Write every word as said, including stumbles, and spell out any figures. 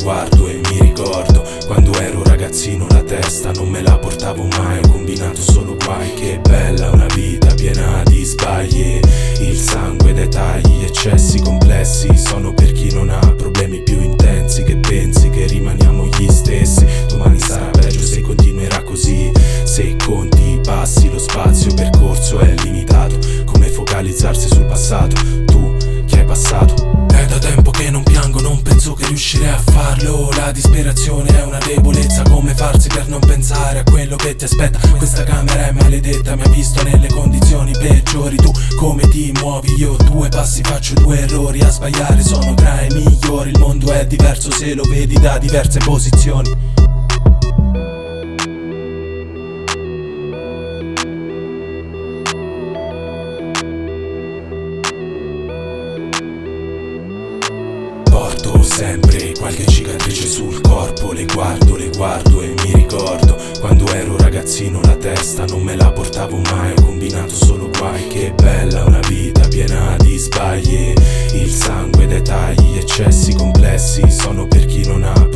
guardo e mi ricordo quando ero ragazzino, la testa non me la portavo mai, ho combinato solo guai. Che bella una vita piena di sbagli, il sangue dai tagli, eccessi complessi sono per chi non ha problemi più intensi. Che pensi che rimaniamo gli stessi? Domani sarà peggio se continuerà così. Se conti i passi, lo spazio percorso è limitato. Come focalizzarsi sul passato? Tu che hai passato? È da tempo che non piango, non penso che riuscirei a farlo. La disperazione è una debolezza, come farsi per non pensare a quello che ti aspetta. Questa camera è maledetta, mi ha visto nelle condizioni peggiori. Tu come ti muovi? Io due passi faccio due errori, a sbagliare sono tra i migliori. Il mondo è diverso se lo vedi da diverse posizioni. Porto sempre qualche cicatrice sul corpo, le guardo, le guardo e mi ricordo quando ero ragazzino, la testa non me la portavo mai, ho combinato solo guai. Che bella una vita piena di sbagli, il sangue dai tagli, eccessi complessi sono per chi non ha